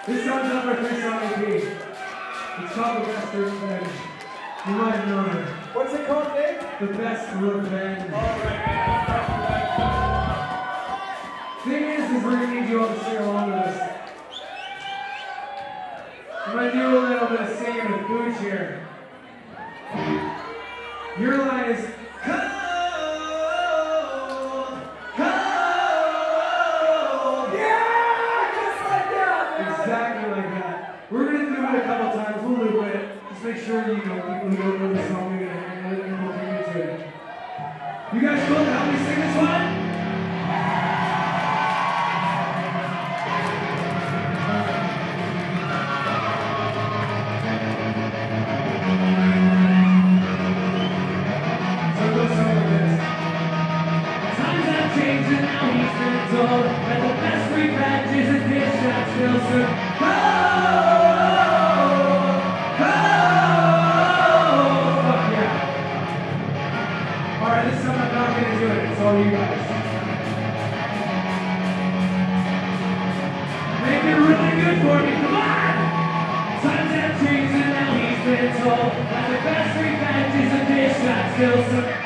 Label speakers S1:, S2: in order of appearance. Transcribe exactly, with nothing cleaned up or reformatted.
S1: This song's on our three song E P. It's called The Best Revenge. You might have known it.
S2: What's it called, Dave?
S1: The Best Revenge.
S2: Alright.
S1: Thing is, is we're gonna need you all to sing along with us. I'm gonna do a little bit of singing with Booch here. Your line is cold, cold.
S2: Yeah, just like that, man.
S1: Exactly like that. We're gonna do it a couple times. We'll loop it. Just make sure you know people who don't know the song are gonna hang it and we'll bring it to it. You guys cool to help me sing this one? And the best revenge is a dish that still serves. Oh, oh, oh, fuck yeah. Alright, this time I'm not gonna do it, it's all you guys. Make it really good for me, come on! Times have changed and now he's been told that the best revenge is a dish that still serves.